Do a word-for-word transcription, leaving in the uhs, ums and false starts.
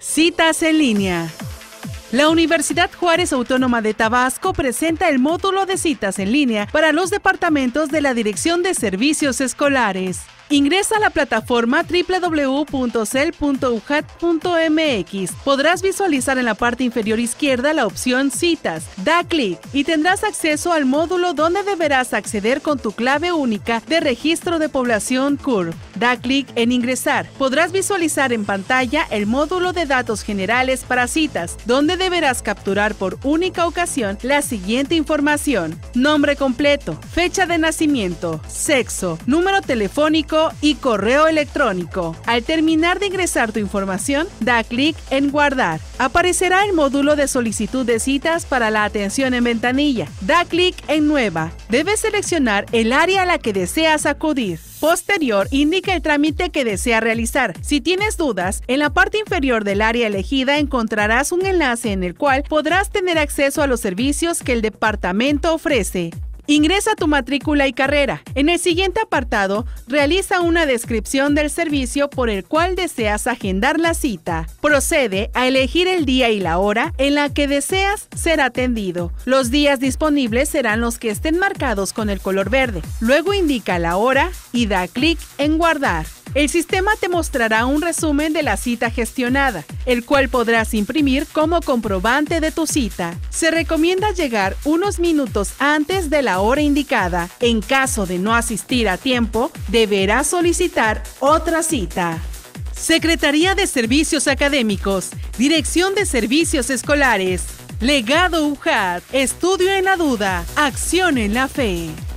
Citas en línea. La Universidad Juárez Autónoma de Tabasco presenta el módulo de citas en línea para los departamentos de la Dirección de Servicios Escolares. Ingresa a la plataforma doble u doble u doble u punto cel punto u j a t punto m x. Podrás visualizar en la parte inferior izquierda la opción Citas. Da clic y tendrás acceso al módulo donde deberás acceder con tu clave única de registro de población C U R B. Da clic en Ingresar. Podrás visualizar en pantalla el módulo de datos generales para citas, donde deberás capturar por única ocasión la siguiente información: nombre completo, fecha de nacimiento, sexo, número telefónico y correo electrónico. Al terminar de ingresar tu información, da clic en Guardar. Aparecerá el módulo de solicitud de citas para la atención en ventanilla. Da clic en Nueva. Debes seleccionar el área a la que deseas acudir. Posterior, indica el trámite que desea realizar. Si tienes dudas, en la parte inferior del área elegida encontrarás un enlace en el cual podrás tener acceso a los servicios que el departamento ofrece. Ingresa tu matrícula y carrera. En el siguiente apartado, realiza una descripción del servicio por el cual deseas agendar la cita. Procede a elegir el día y la hora en la que deseas ser atendido. Los días disponibles serán los que estén marcados con el color verde. Luego indica la hora y da clic en Guardar. El sistema te mostrará un resumen de la cita gestionada, el cual podrás imprimir como comprobante de tu cita. Se recomienda llegar unos minutos antes de la hora indicada. En caso de no asistir a tiempo, deberás solicitar otra cita. Secretaría de Servicios Académicos, Dirección de Servicios Escolares, Legado U J A T, Estudio en la Duda, Acción en la Fe.